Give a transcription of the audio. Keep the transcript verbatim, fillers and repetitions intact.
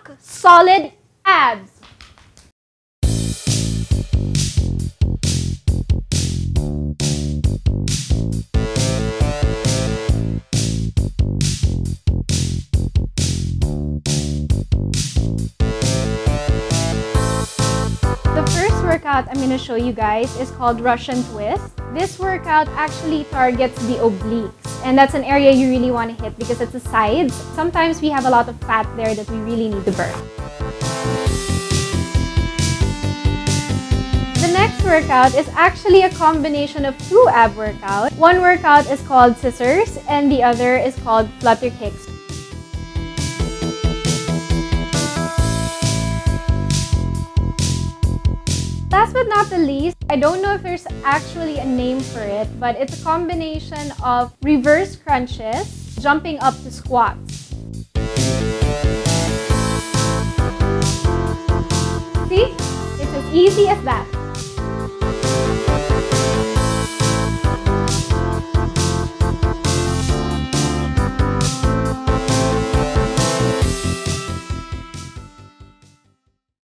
rock solid abs. The first workout I'm going to show you guys is called Russian twist. This workout actually targets the obliques, and that's an area you really want to hit because it's the sides. Sometimes we have a lot of fat there that we really need to burn. The next workout is actually a combination of two ab workouts. One workout is called scissors and the other is called flutter kicks. Last but not the least, I don't know if there's actually a name for it, but it's a combination of reverse crunches, jumping up to squats. See? It's as easy as that.